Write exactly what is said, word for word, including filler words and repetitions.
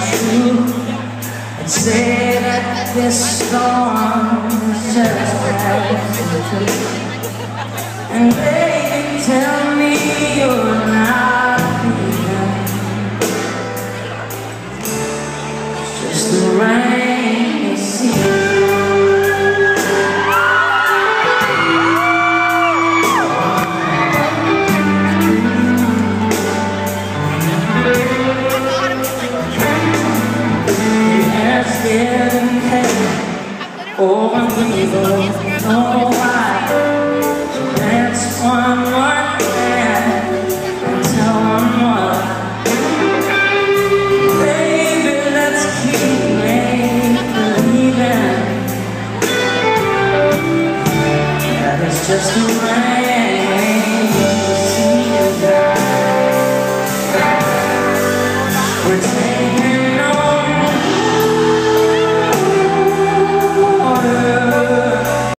true and say that this storm is just passing. And baby, tell me you're not leaving. It's just the rain you see. Over me, don't know why. So dance one more dance and tell one more. Baby, let's keep make-believing that it's just a